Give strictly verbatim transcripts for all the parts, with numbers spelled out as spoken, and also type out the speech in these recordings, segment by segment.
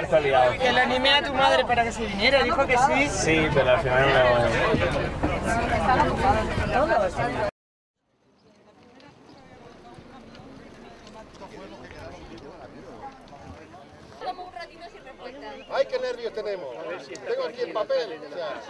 está liado. Que le animé a tu madre para que se viniera, dijo que sí. Sí, pero al final no... ¡Ay, qué nervios tenemos! Tengo aquí el papel. O sea,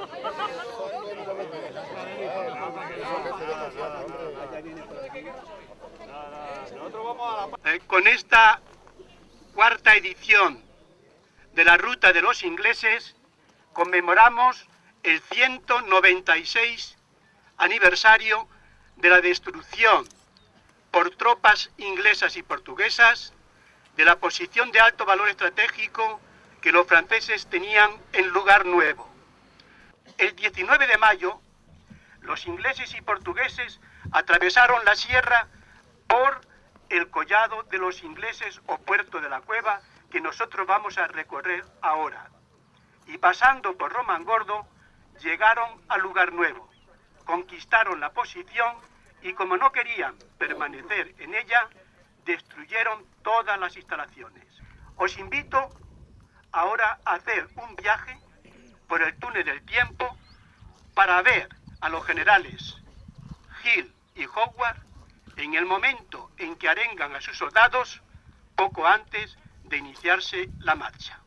eh, con esta cuarta edición de la Ruta de los Ingleses conmemoramos el ciento noventa y seis aniversario de la destrucción por tropas inglesas y portuguesas de la posición de alto valor estratégico que los franceses tenían en Lugar Nuevo. El diecinueve de mayo, los ingleses y portugueses atravesaron la sierra por el collado de los ingleses o Puerto de la Cueva, que nosotros vamos a recorrer ahora. Y pasando por Romangordo, llegaron a Lugar Nuevo, conquistaron la posición y, como no querían permanecer en ella, destruyeron todas las instalaciones. Os invito ahora a hacer un viaje por el túnel del tiempo para ver a los generales Hill y Howard en el momento en que arengan a sus soldados poco antes de iniciarse la marcha.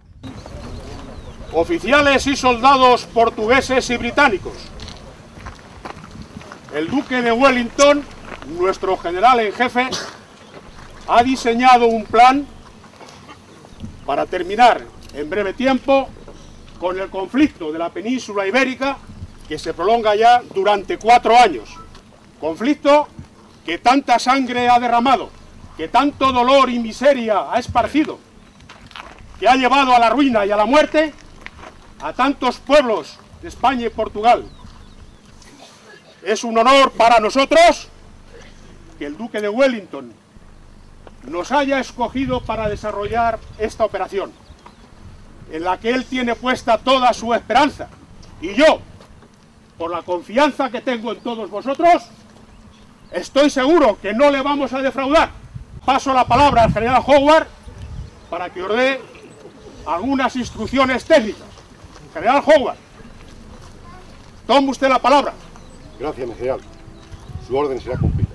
Oficiales y soldados portugueses y británicos. El duque de Wellington, nuestro general en jefe, ha diseñado un plan para terminar en breve tiempo con el conflicto de la península ibérica, que se prolonga ya durante cuatro años. Conflicto que tanta sangre ha derramado, que tanto dolor y miseria ha esparcido, que ha llevado a la ruina y a la muerte a tantos pueblos de España y Portugal. Es un honor para nosotros que el duque de Wellington nos haya escogido para desarrollar esta operación, en la que él tiene puesta toda su esperanza. Y yo, por la confianza que tengo en todos vosotros, estoy seguro que no le vamos a defraudar. Paso la palabra al general Howard para que os dé algunas instrucciones técnicas. General Howard, tome usted la palabra. gracias, mi general. Su orden será cumplida.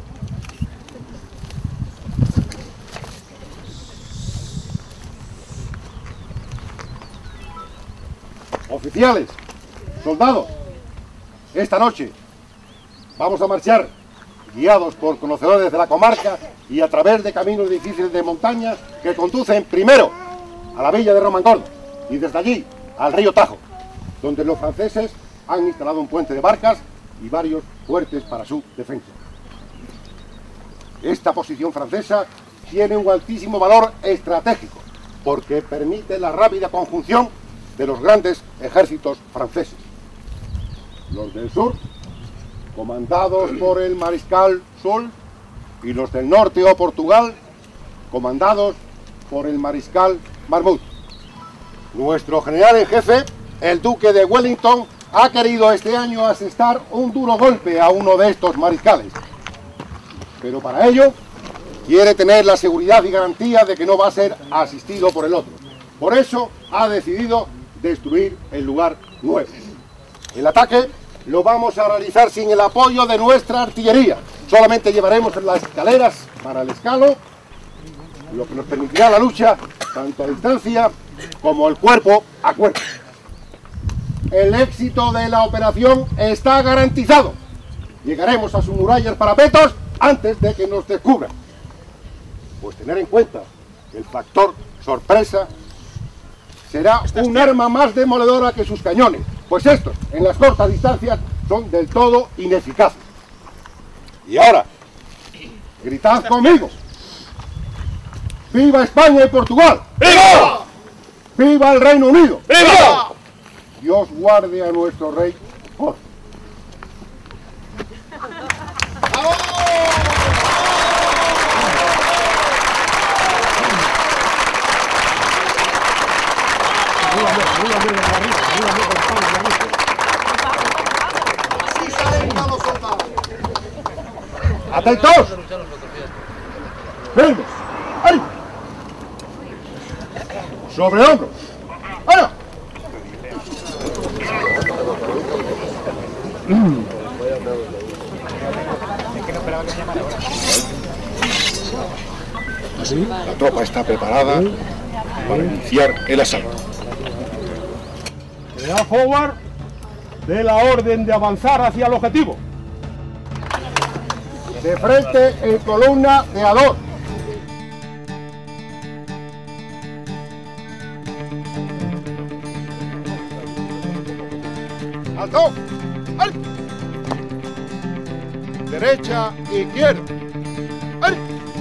Oficiales, soldados, esta noche vamos a marchar guiados por conocedores de la comarca y a través de caminos difíciles de montaña que conducen primero a la villa de Romangordo y desde allí al río Tajo, donde los franceses han instalado un puente de barcas y varios fuertes para su defensa. Esta posición francesa tiene un altísimo valor estratégico porque permite la rápida conjunción de los grandes ejércitos franceses. Los del sur, comandados por el mariscal Soult, y los del norte o Portugal, comandados por el mariscal Marmont. Nuestro general en jefe, el duque de Wellington, ha querido este año asestar un duro golpe a uno de estos mariscales. Pero para ello, quiere tener la seguridad y garantía de que no va a ser asistido por el otro. Por eso, ha decidido destruir el Lugar Nuevo. El ataque lo vamos a realizar sin el apoyo de nuestra artillería. Solamente llevaremos las escaleras para el escalo, lo que nos permitirá la lucha tanto a distancia como el cuerpo a cuerpo. El éxito de la operación está garantizado. Llegaremos a sus murallas parapetos antes de que nos descubran. Pues tener en cuenta que el factor sorpresa será un arma más demoledora que sus cañones, pues estos, en las cortas distancias, son del todo ineficaces. Y ahora, gritad conmigo: ¡Viva España y Portugal! ¡Viva! ¡Viva el Reino Unido! ¡Viva! Dios guarde a nuestro rey Jorge. ¡Atentos! ¡Venga! ¡Ay! sobre hombros. ¡Ahora! La tropa está preparada para iniciar el asalto. General Howard, dé la orden de avanzar hacia el objetivo. De frente en columna de a dos. ¡Alto! ¡Al! Derecha, izquierda. ¡Al!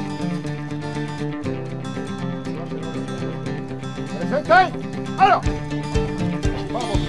¡Presente! ¡Ahora! ¡Vamos!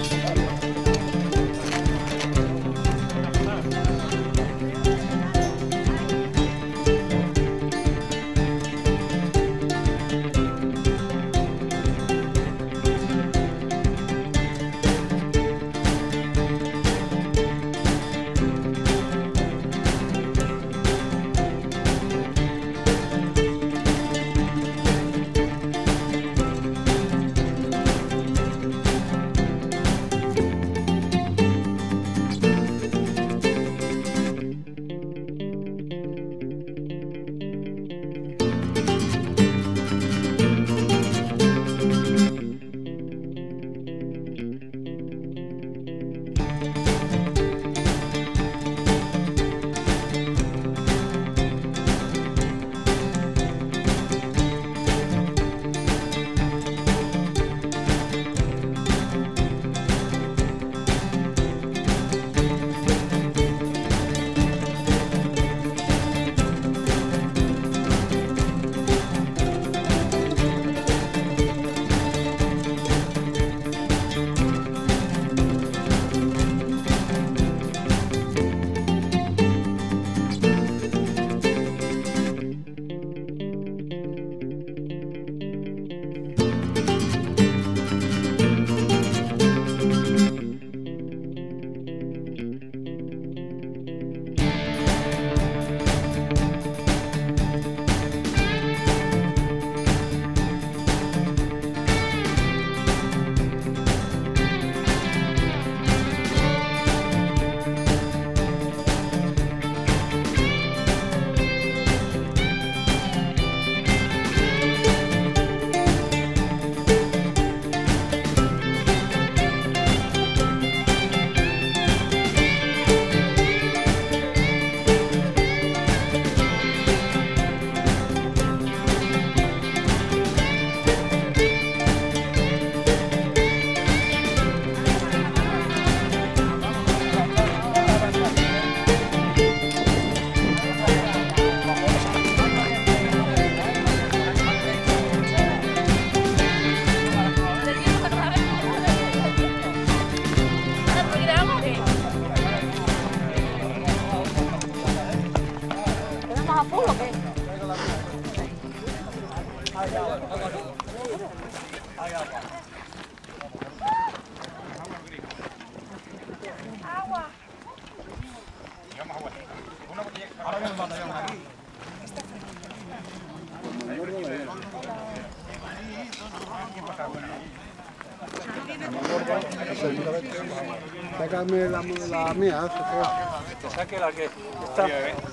Sácame la, la mía, que saque la que está.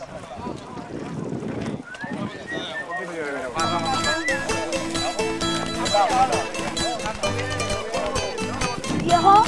Viejo.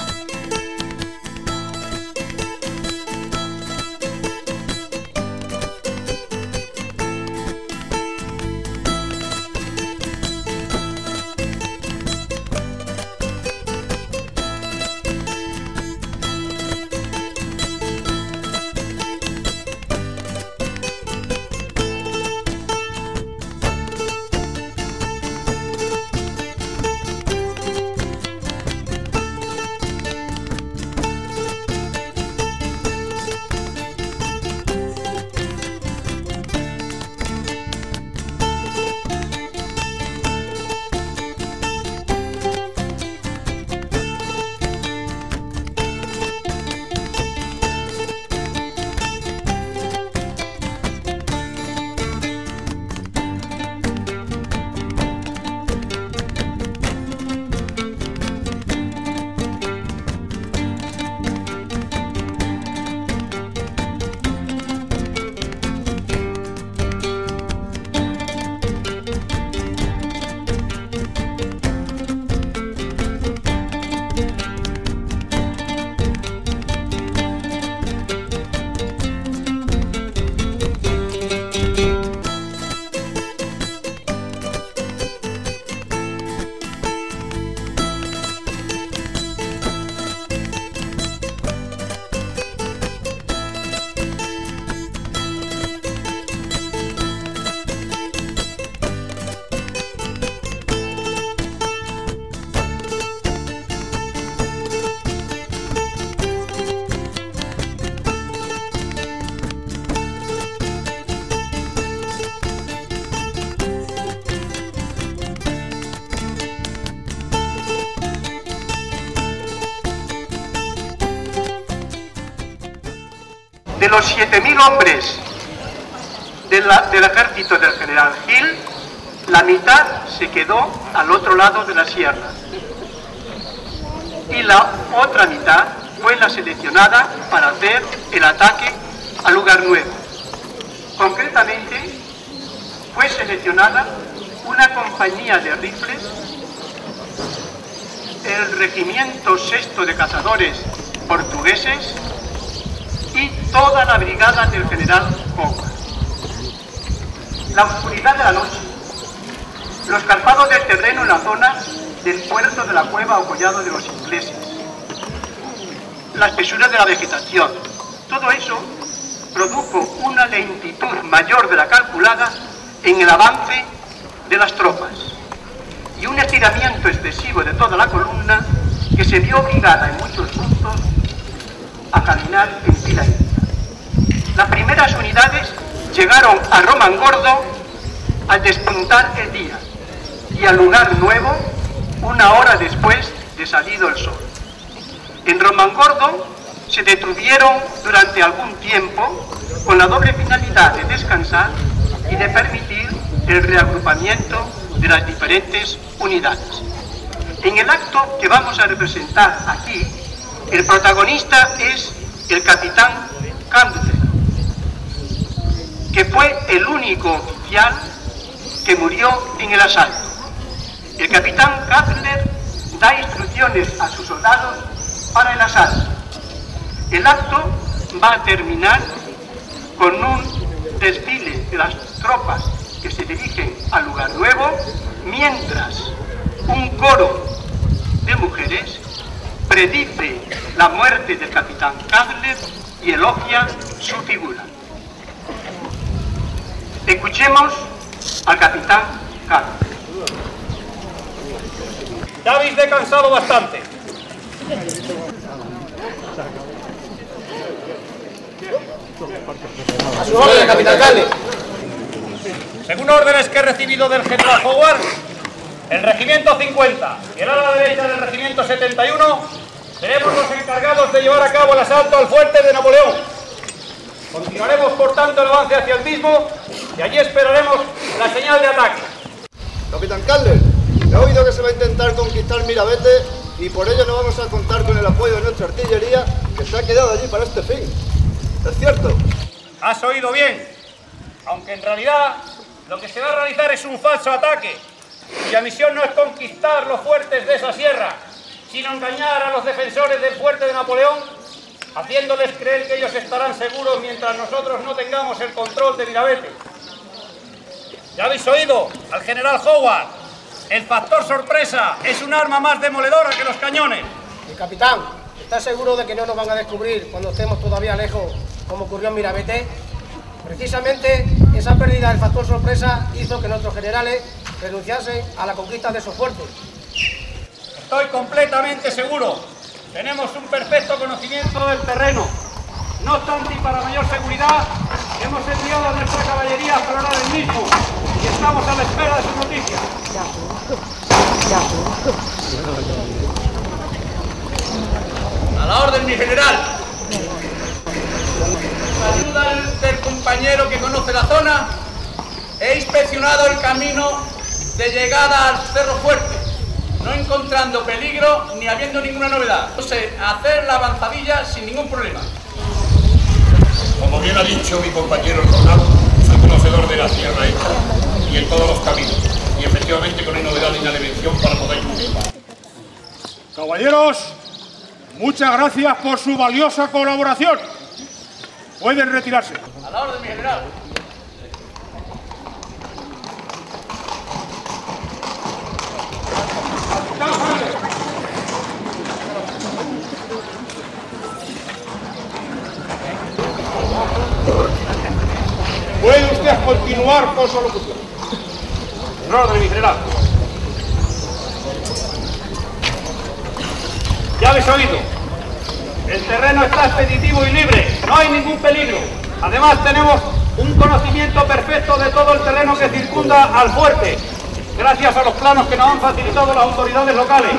los siete mil hombres de la, del ejército del general Gil, la mitad se quedó al otro lado de la sierra y la otra mitad fue la seleccionada para hacer el ataque a Lugar Nuevo. Concretamente, fue seleccionada una compañía de rifles, el regimiento sexto de cazadores portugueses y toda la brigada del general Howard. La oscuridad de la noche, los calzados del terreno en la zona del puerto de la cueva o collado de los ingleses, la espesura de la vegetación, todo eso produjo una lentitud mayor de la calculada en el avance de las tropas y un estiramiento excesivo de toda la columna que se vio obligada en muchos puntos a caminar en fila india. Las primeras unidades llegaron a Romangordo al despuntar el día y al Lugar Nuevo una hora después de salido el sol. En Romangordo se detuvieron durante algún tiempo con la doble finalidad de descansar y de permitir el reagrupamiento de las diferentes unidades. En el acto que vamos a representar aquí, el protagonista es el capitán Campbell, que fue el único oficial que murió en el asalto. El capitán Campbell da instrucciones a sus soldados para el asalto. El acto va a terminar con un desfile de las tropas que se dirigen al Lugar Nuevo, mientras un coro de mujeres predice la muerte del capitán Campbell y elogia su figura. Escuchemos al capitán Campbell. Ya habéis descansado bastante. A su orden, capitán Campbell. Según órdenes que he recibido del general Howard, el regimiento cincuenta y el ala derecha del regimiento setenta y uno seremos los encargados de llevar a cabo el asalto al fuerte de Napoleón. Continuaremos por tanto el avance hacia el mismo y allí esperaremos la señal de ataque. Capitán Campbell, he oído que se va a intentar conquistar Mirabete y por ello no vamos a contar con el apoyo de nuestra artillería que se ha quedado allí para este fin. ¿Es cierto? Has oído bien, aunque en realidad lo que se va a realizar es un falso ataque, cuya misión no es conquistar los fuertes de esa sierra, sino engañar a los defensores del fuerte de Napoleón, haciéndoles creer que ellos estarán seguros mientras nosotros no tengamos el control de Mirabete. Ya habéis oído al general Howard, el factor sorpresa es un arma más demoledora que los cañones. Mi capitán, ¿estás seguro de que no nos van a descubrir cuando estemos todavía lejos, como ocurrió en Mirabete? Precisamente esa pérdida del factor sorpresa hizo que nuestros generales renunciasen a la conquista de esos fuertes. Estoy completamente seguro. Tenemos un perfecto conocimiento del terreno. No obstante, y para mayor seguridad, hemos enviado a nuestra caballería a explorar el mismo y estamos a la espera de sus noticias. A la orden, mi general. Con ayuda del compañero que conoce la zona, he inspeccionado el camino de llegada al Cerro Fuerte, no encontrando peligro ni habiendo ninguna novedad. No sé, hacer la avanzadilla sin ningún problema. Como bien ha dicho mi compañero Ronaldo, soy conocedor de la sierra esta y en todos los caminos, y efectivamente con una novedad ni una dimensión para poder cumplir. Caballeros, muchas gracias por su valiosa colaboración. Pueden retirarse. A la orden, mi general. Puede usted continuar con su locución. En orden, mi general. Ya habéis oído. El terreno está expeditivo y libre. No hay ningún peligro. Además, tenemos un conocimiento perfecto de todo el terreno que circunda al fuerte, gracias a los planos que nos han facilitado las autoridades locales.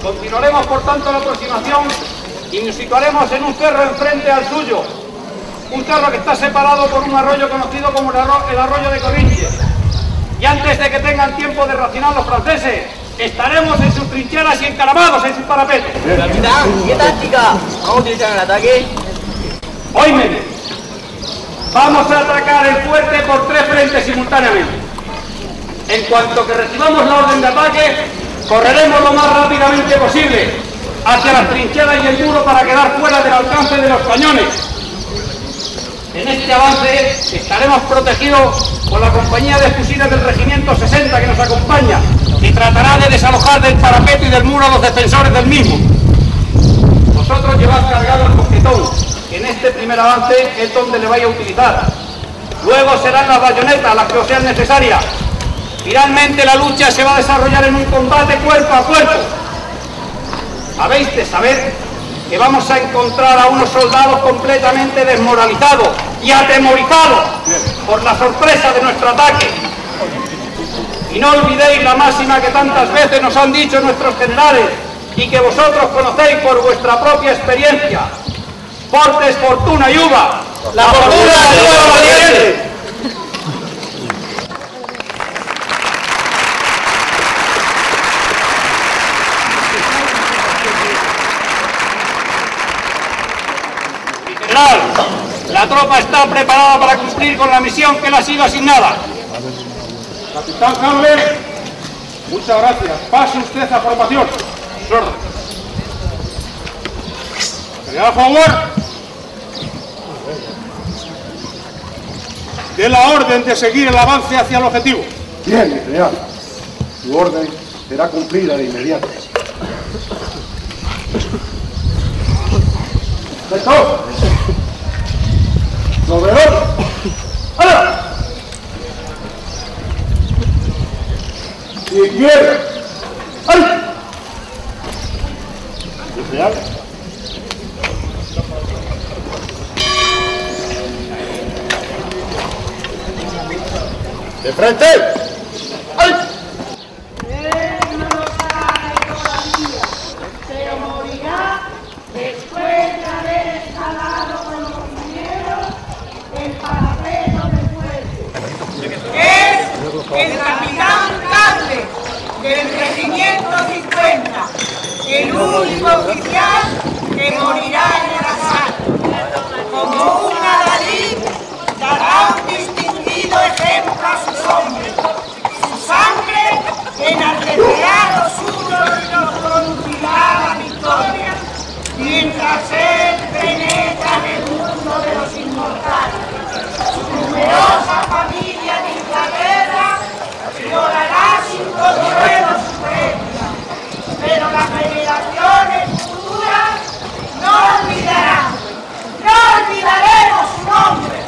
Continuaremos, por tanto, la aproximación y nos situaremos en un cerro enfrente al suyo. un cerro que está separado por un arroyo conocido como el arro el arroyo de Corrinches. Y antes de que tengan tiempo de racionar los franceses, estaremos en sus trincheras y encaramados en sus parapetos. Capitán, ¿qué táctica? ¿Vamos a utilizar el ataque? Óyeme, vamos a atacar el fuerte por tres frentes simultáneamente. En cuanto que recibamos la orden de ataque, correremos lo más rápidamente posible hacia las trincheras y el muro para quedar fuera del alcance de los cañones. En este avance estaremos protegidos por la compañía de fusiles del regimiento sesenta que nos acompaña y tratará de desalojar del parapeto y del muro a los defensores del mismo. Vosotros llevad cargado el mosquetón, que en este primer avance es donde le vais a utilizar. Luego serán las bayonetas las que os sean necesarias. Finalmente la lucha se va a desarrollar en un combate cuerpo a cuerpo. Habéis de saber que vamos a encontrar a unos soldados completamente desmoralizados y atemorizados por la sorpresa de nuestro ataque. Y no olvidéis la máxima que tantas veces nos han dicho nuestros generales y que vosotros conocéis por vuestra propia experiencia. Fortes, fortuna y uva. La fortuna de los valientes. General, la tropa está preparada para cumplir con la misión que le ha sido asignada. Capitán Hamler, muchas gracias. Pase usted a formación. Sus órdenes. General Howard, dé la orden de seguir el avance hacia el objetivo. Bien, mi general. Su orden será cumplida de inmediato. ¡Sector! ¡Proveedor! ¡Ahora! Si quiere. ¡Ay! ¿Mi general? ¡De frente! ¡Ay! Pero morirá después de haber escalado con los primeros el parapeto del fuerte. Es el capitán Carles del regimiento cincuenta, el único oficial que morirá en el asalto. Como un adalid dará un distinguido ejemplo a sus hombres. Su sangre enardecerá a los unos y nos conducirá a la victoria, mientras él penetra en el mundo de los inmortales. Su numerosa familia de Inglaterra llorará sin consuelo su pérdida, pero las generaciones futuras no olvidarán, no olvidaremos su nombre.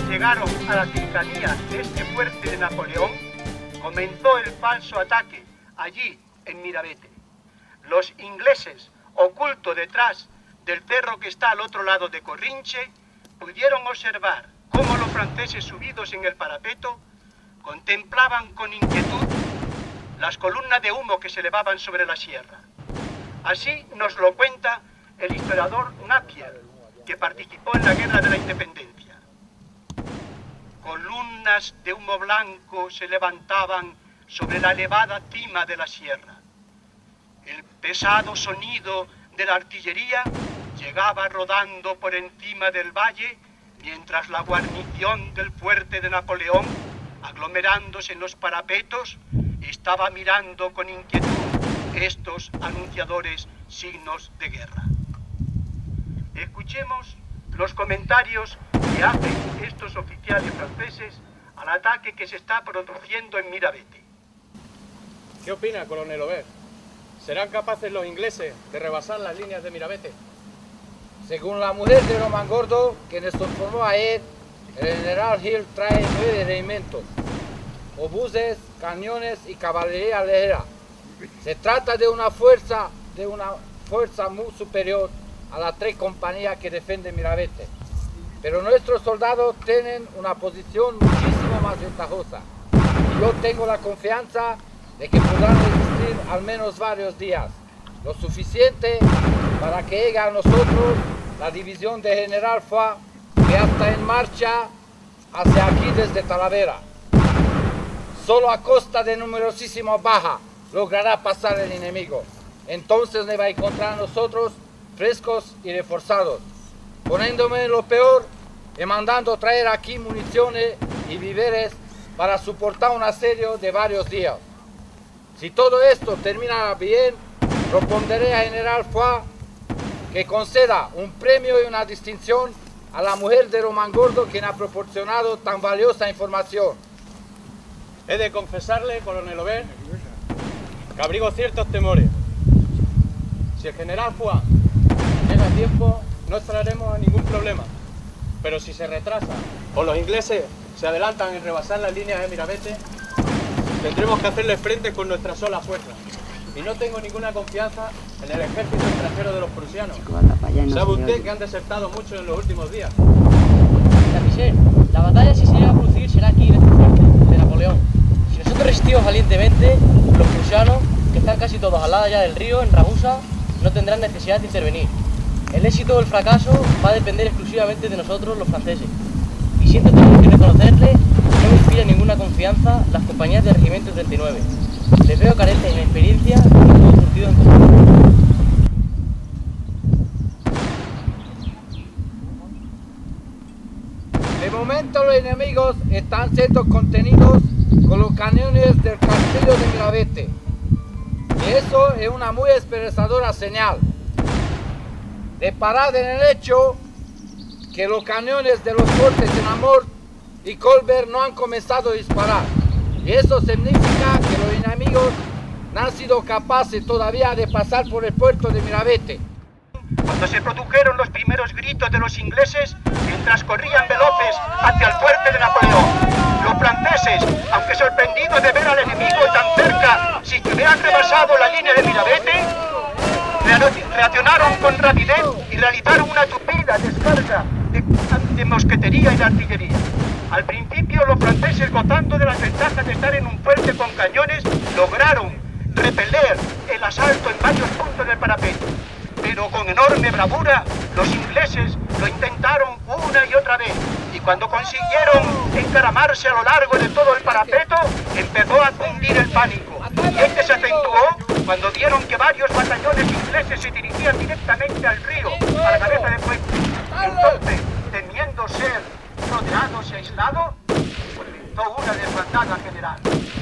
llegaron a las cercanías de este fuerte de Napoleón, comenzó el falso ataque allí en Mirabete. Los ingleses, ocultos detrás del cerro que está al otro lado de Corrinche, pudieron observar cómo los franceses subidos en el parapeto contemplaban con inquietud las columnas de humo que se elevaban sobre la sierra. Así nos lo cuenta el historiador Napier, que participó en la Guerra de la Independencia. Columnas de humo blanco se levantaban sobre la elevada cima de la sierra. El pesado sonido de la artillería llegaba rodando por encima del valle, mientras la guarnición del fuerte de Napoleón, aglomerándose en los parapetos, estaba mirando con inquietud estos anunciadores signos de guerra. Escuchemos los comentarios que hacen estos oficiales franceses al ataque que se está produciendo en Mirabete. ¿Qué opina, coronel Aubert? ¿Serán capaces los ingleses de rebasar las líneas de Mirabete? Según la mujer de Román Gordo, que nos informó ayer, el general Hill trae nueve regimientos, obuses, cañones y caballería ligera. Se trata de una fuerza, de una fuerza muy superior a las tres compañías que defienden Mirabete. Pero nuestros soldados tienen una posición muchísimo más ventajosa. Y yo tengo la confianza de que podrán resistir al menos varios días, lo suficiente para que llegue a nosotros la división de General Foy, que ya está en marcha hacia aquí desde Talavera. Solo a costa de numerosísimas bajas logrará pasar el enemigo. Entonces me va a encontrar a nosotros frescos y reforzados, poniéndome en lo peor y mandando traer aquí municiones y víveres para soportar un asedio de varios días. Si todo esto termina bien, propondré a General Foy que conceda un premio y una distinción a la mujer de Román Gordo, quien ha proporcionado tan valiosa información. He de confesarle, coronel Aubert, que abrigo ciertos temores. Si el general Foy llega a tiempo, no estaremos en ningún problema. Pero si se retrasa o los ingleses se adelantan en rebasar las líneas de Mirabete, tendremos que hacerles frente con nuestra sola fuerza. Y no tengo ninguna confianza en el ejército extranjero de los prusianos. ¿Sabe usted que han desertado mucho en los últimos días? Michel, la batalla, si se llega a producir, será aquí en este fuerte de Napoleón. Si nosotros resistimos valientemente, los prusianos, que están casi todos al lado ya del río, en Ragusa, no tendrán necesidad de intervenir. El éxito o el fracaso va a depender exclusivamente de nosotros, los franceses. Y siento tener que reconocerle que no me inspira ninguna confianza las compañías del Regimiento treinta y nueve. Les veo carentes en experiencia y en todo surtido en combate. De momento los enemigos están siendo contenidos con los cañones del castillo de Mirabete. Y eso es una muy esperanzadora señal. De parar en el hecho que los cañones de los fuertes de Namur y Colbert no han comenzado a disparar. Y eso significa que los enemigos no han sido capaces todavía de pasar por el puerto de Mirabete. Cuando se produjeron los primeros gritos de los ingleses mientras corrían veloces hacia el fuerte de Napoleón, los franceses, aunque sorprendidos de ver al enemigo tan cerca sin que hubieran rebasado la línea de Mirabete, reaccionaron con rapidez y realizaron una tupida descarga de, de mosquetería y de artillería. Al principio, los franceses, gozando de las ventajas de estar en un fuerte con cañones, lograron repeler el asalto en varios puntos del parapeto. Pero con enorme bravura, los ingleses lo intentaron una y otra vez. Y cuando consiguieron encaramarse a lo largo de todo el parapeto, empezó a cundir el pánico. Y este se acentuó cuando vieron que varios batallones ingleses se dirigían directamente al río, a la cabeza de puente. Entonces, temiendo ser rodeados y aislados, comenzó una desbandada general.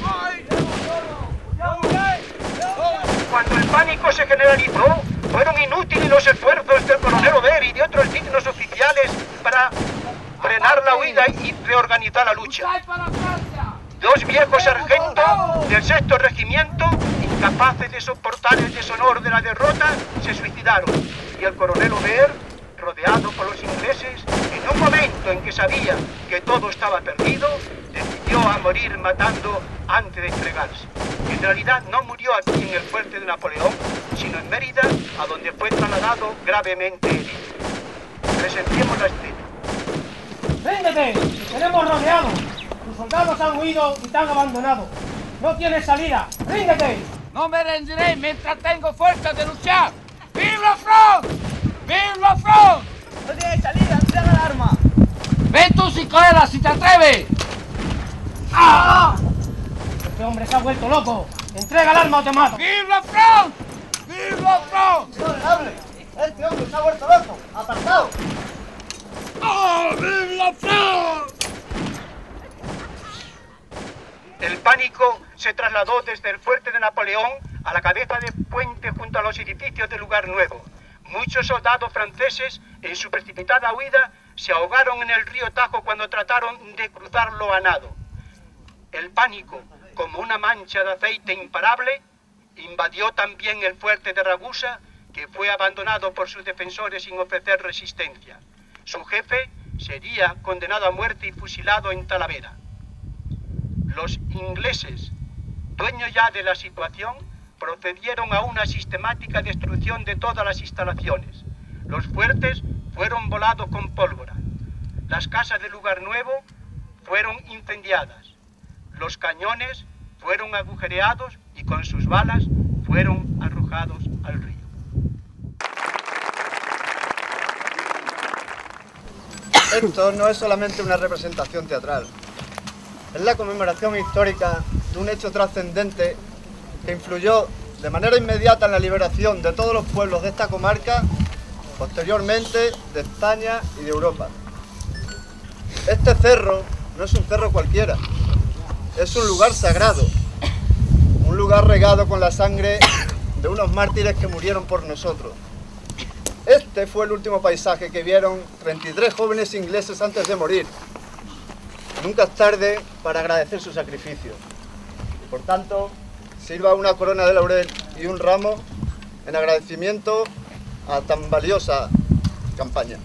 Cuando el pánico se generalizó, fueron inútiles los esfuerzos del coronel Aubert y de otros dignos oficiales para frenar la huida y reorganizar la lucha. Dos viejos sargentos del sexto regimiento, incapaces de soportar el deshonor de la derrota, se suicidaron. Y el coronel Aubert, rodeado por los ingleses, en un momento en que sabía que todo estaba perdido, decidió a morir matando antes de entregarse. En realidad no murió aquí en el fuerte de Napoleón, sino en Mérida, a donde fue trasladado gravemente herido. Presenciemos la escena. ¡Ríndete! ¡Te tenemos rodeados! Tus soldados han huido y te han abandonado. ¡No tienes salida! ¡Ríndete! No me rendiré mientras tengo fuerza de luchar. ¡Vive la front! ¡Vive la front! No tienes salida, entrega el arma. ¡Ven tú sin cogerla si te atreves! ¡Ah! Este hombre se ha vuelto loco. ¡Entrega el arma o te mato! ¡Vive la front! ¡Vive la front! ¡Intolerable! ¡Este hombre se ha vuelto loco! ¡Apartado! ¡Oh, vive la front! El pánico se trasladó desde el fuerte de Napoleón a la cabeza de puente junto a los edificios del Lugar Nuevo. Muchos soldados franceses, en su precipitada huida, se ahogaron en el río Tajo cuando trataron de cruzarlo a nado. El pánico, como una mancha de aceite imparable, invadió también el fuerte de Ragusa, que fue abandonado por sus defensores sin ofrecer resistencia. Su jefe sería condenado a muerte y fusilado en Talavera. Los ingleses, dueños ya de la situación, procedieron a una sistemática destrucción de todas las instalaciones. Los fuertes fueron volados con pólvora. Las casas del Lugar Nuevo fueron incendiadas. Los cañones fueron agujereados y con sus balas fueron arrojados al río. Esto no es solamente una representación teatral. Es la conmemoración histórica de un hecho trascendente que influyó de manera inmediata en la liberación de todos los pueblos de esta comarca, posteriormente de España y de Europa. Este cerro no es un cerro cualquiera, es un lugar sagrado, un lugar regado con la sangre de unos mártires que murieron por nosotros. Este fue el último paisaje que vieron treinta y tres jóvenes ingleses antes de morir. Nunca es tarde para agradecer su sacrificio. Por tanto, sirva una corona de laurel y un ramo en agradecimiento a tan valiosa campaña.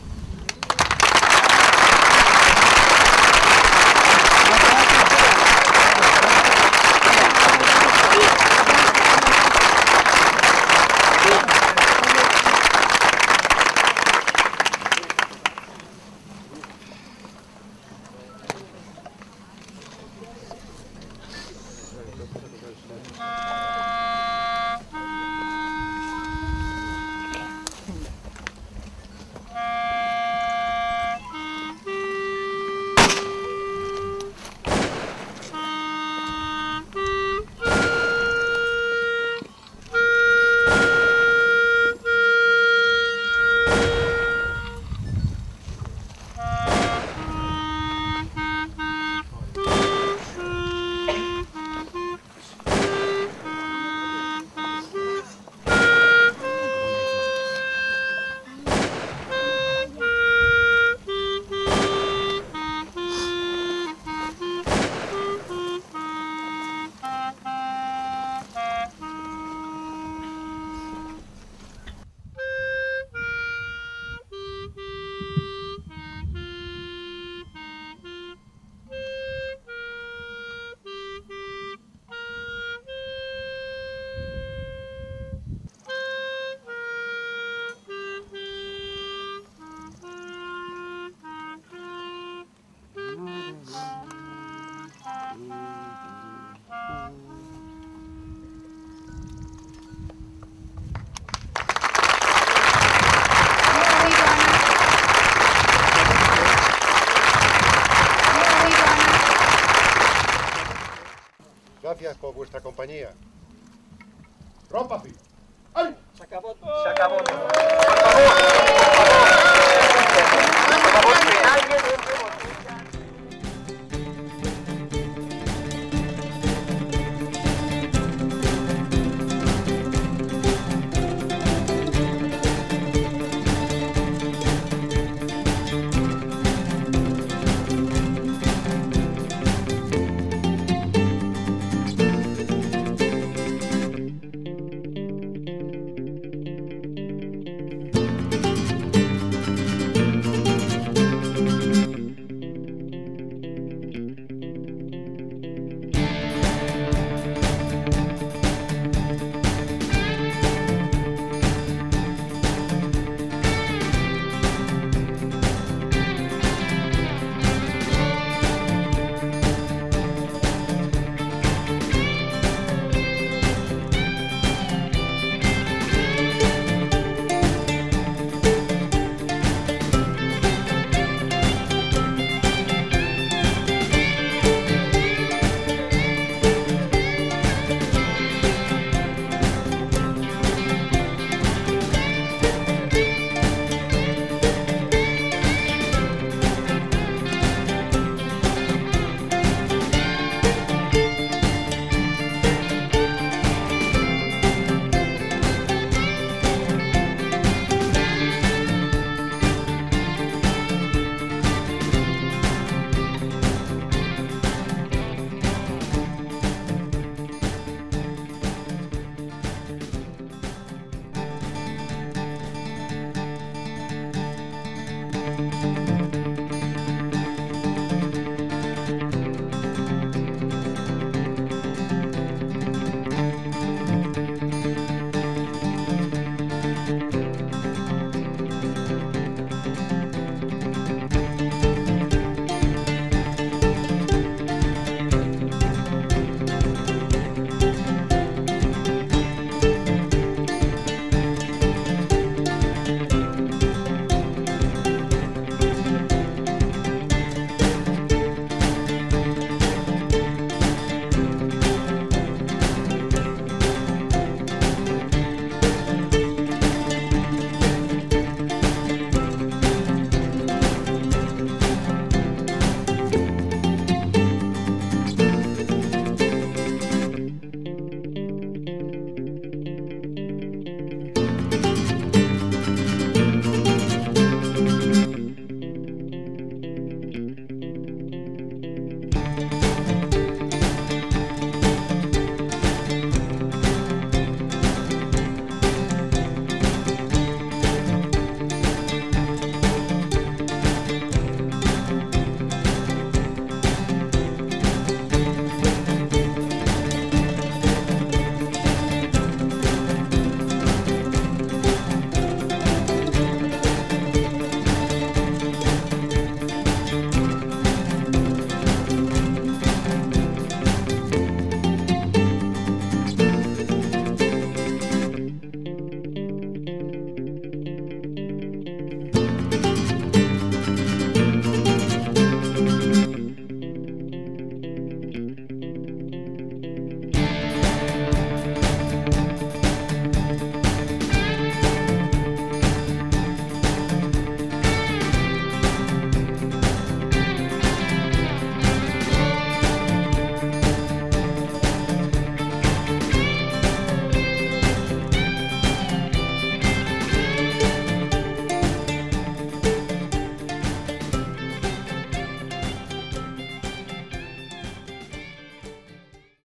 Gracias por vuestra compañía. ¡Rompa fila! ¡Ay! Se acabó. Se acabó. Por favor, por favor, por favor, que nadie